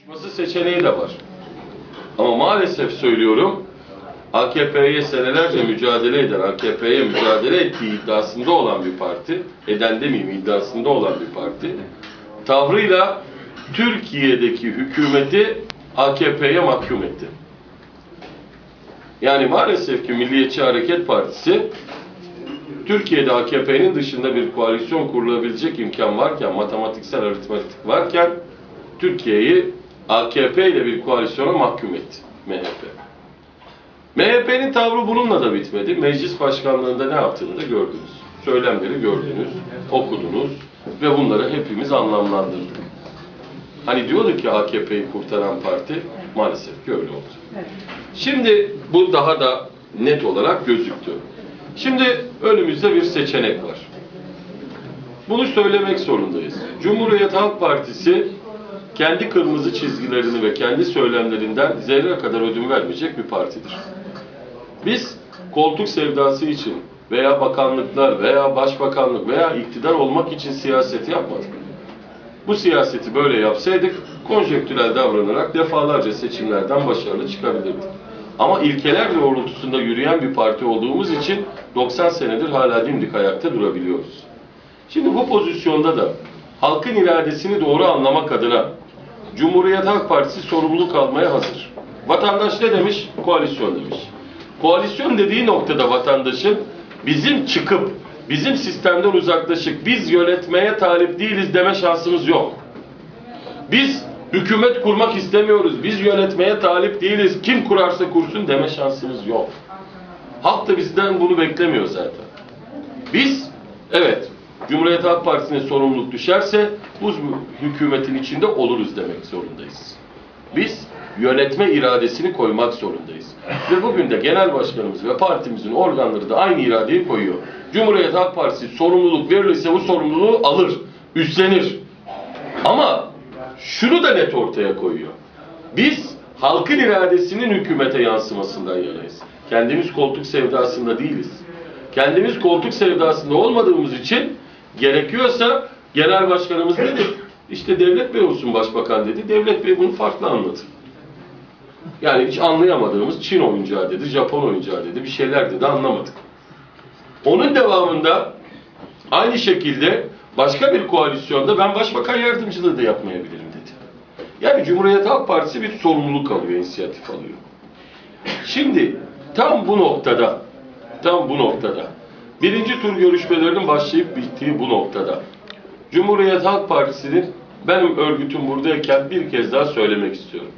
Seçeneği de var. Ama maalesef söylüyorum, AKP'ye senelerce mücadele eden, AKP'ye mücadele ettiği iddiasında olan bir parti, eden demeyeyim iddiasında olan bir parti, tavrıyla Türkiye'deki hükümeti AKP'ye mahkum etti. Yani maalesef ki Milliyetçi Hareket Partisi, Türkiye'de AKP'nin dışında bir koalisyon kurulabilecek imkan varken, matematiksel aritmetik varken, Türkiye'yi AKP ile bir koalisyona mahkum etti MHP. MHP'nin tavrı bununla da bitmedi. Meclis başkanlığında ne yaptığını da gördünüz. Söylemleri gördünüz, okudunuz ve bunları hepimiz anlamlandırdık. Hani diyorduk ki AKP'yi kurtaran parti, maalesef ki öyle oldu. Evet. Şimdi bu daha da net olarak gözüktü. Şimdi önümüzde bir seçenek var. Bunu söylemek zorundayız. Cumhuriyet Halk Partisi kendi kırmızı çizgilerini ve kendi söylemlerinden zerre kadar ödün vermeyecek bir partidir. Biz koltuk sevdası için veya bakanlıklar veya başbakanlık veya iktidar olmak için siyaseti yapmadık. Bu siyaseti böyle yapsaydık konjektürel davranarak defalarca seçimlerden başarılı çıkabilirdik. Ama ilkeler doğrultusunda yürüyen bir parti olduğumuz için 90 senedir hala dimdik ayakta durabiliyoruz. Şimdi bu pozisyonda da halkın iradesini doğru anlamak adına Cumhuriyet Halk Partisi sorumluluk almaya hazır. Vatandaş ne demiş? Koalisyon demiş. Koalisyon dediği noktada vatandaşın bizim çıkıp, bizim sistemden uzaklaşıp, biz yönetmeye talip değiliz deme şansımız yok. Biz hükümet kurmak istemiyoruz, biz yönetmeye talip değiliz, kim kurarsa kursun deme şansımız yok. Halk da bizden bunu beklemiyor zaten. Biz, evet, Cumhuriyet Halk Partisi'ne sorumluluk düşerse bu hükümetin içinde oluruz demek zorundayız. Biz yönetme iradesini koymak zorundayız. Ve bugün de genel başkanımız ve partimizin organları da aynı iradeyi koyuyor. Cumhuriyet Halk Partisi sorumluluk verilirse bu sorumluluğu alır, üstlenir. Ama şunu da net ortaya koyuyor. Biz halkın iradesinin hükümete yansımasından yanayız. Kendimiz koltuk sevdasında değiliz. Kendimiz koltuk sevdasında olmadığımız için gerekiyorsa genel başkanımız dedi, işte Devlet Bey olsun başbakan dedi. Devlet Bey bunu farklı anladı. Yani hiç anlayamadığımız Çin oyuncağı dedi, Japon oyuncağı dedi, bir şeyler dedi, anlamadık. Onun devamında aynı şekilde başka bir koalisyonda ben başbakan yardımcılığı da yapmayabilirim dedi. Yani Cumhuriyet Halk Partisi bir sorumluluk alıyor, inisiyatif alıyor. Şimdi tam bu noktada, birinci tur görüşmelerinin başlayıp bittiği bu noktada, Cumhuriyet Halk Partisi'nin, benim örgütüm buradayken bir kez daha söylemek istiyorum.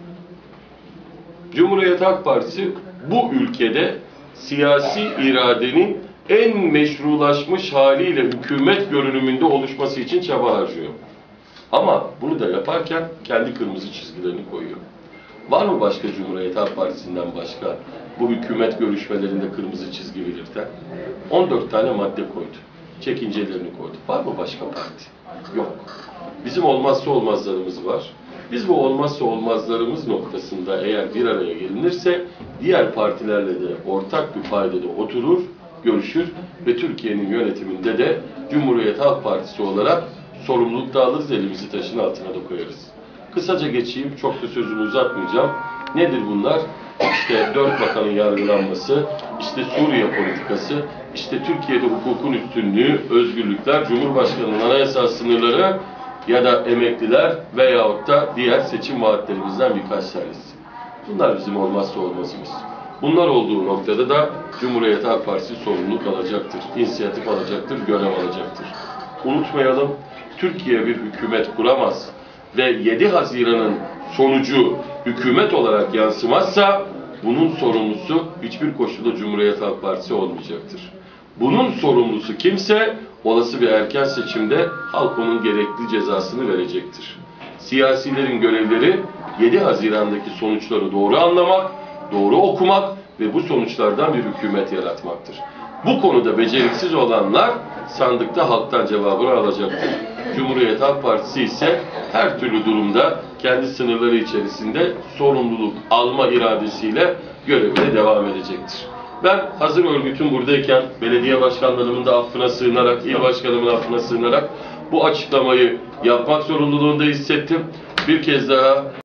Cumhuriyet Halk Partisi bu ülkede siyasi iradenin en meşrulaşmış haliyle hükümet görünümünde oluşması için çaba harcıyor. Ama bunu da yaparken kendi kırmızı çizgilerini koyuyor. Var mı başka Cumhuriyet Halk Partisi'nden başka bu hükümet görüşmelerinde kırmızı çizgi belirten? 14 tane madde koydu. Çekincelerini koydu. Var mı başka parti? Yok. Bizim olmazsa olmazlarımız var. Biz bu olmazsa olmazlarımız noktasında eğer bir araya gelinirse diğer partilerle de ortak bir paydada oturur, görüşür ve Türkiye'nin yönetiminde de Cumhuriyet Halk Partisi olarak sorumluluk da alırız, elimizi taşın altına da koyarız. Kısaca geçeyim, çok da sözümü uzatmayacağım. Nedir bunlar? İşte 4 bakanın yargılanması, işte Suriye politikası, işte Türkiye'de hukukun üstünlüğü, özgürlükler, Cumhurbaşkanı'nın anayasal sınırları ya da emekliler veyahut da diğer seçim vaatlerimizden birkaç tanesi. Bunlar bizim olmazsa olmazımız. Bunlar olduğu noktada da Cumhuriyet Halk Partisi sorumluluk alacaktır, inisiyatif alacaktır, görev alacaktır. Unutmayalım, Türkiye bir hükümet kuramaz ve 7 Haziran'ın sonucu hükümet olarak yansımazsa bunun sorumlusu hiçbir koşulda Cumhuriyet Halk Partisi olmayacaktır. Bunun sorumlusu kimse olası bir erken seçimde halk onun gerekli cezasını verecektir. Siyasilerin görevleri 7 Haziran'daki sonuçları doğru anlamak, doğru okumak ve bu sonuçlardan bir hükümet yaratmaktır. Bu konuda beceriksiz olanlar sandıkta halktan cevabını alacaktır. Cumhuriyet Halk Partisi ise her türlü durumda kendi sınırları içerisinde sorumluluk alma iradesiyle görevine devam edecektir. Ben hazır örgütüm buradayken belediye başkanlarımın da affına sığınarak, il başkanımın affına sığınarak bu açıklamayı yapmak zorunluluğunda hissettim. Bir kez daha